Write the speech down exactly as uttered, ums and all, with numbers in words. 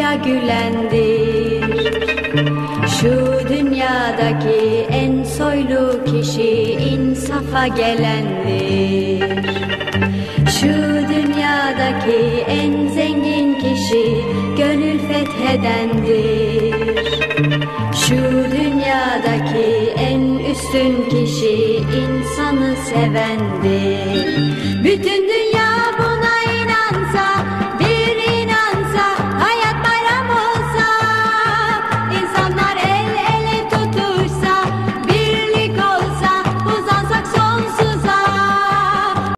yüzüya gülendir. Şu dünyadaki en soylu kişi insafa gelendir. Şu dünyadaki en zengin kişi gönül fethedendir. Şu dünyadaki en üstün kişi insanı sevendir. Bütün dünya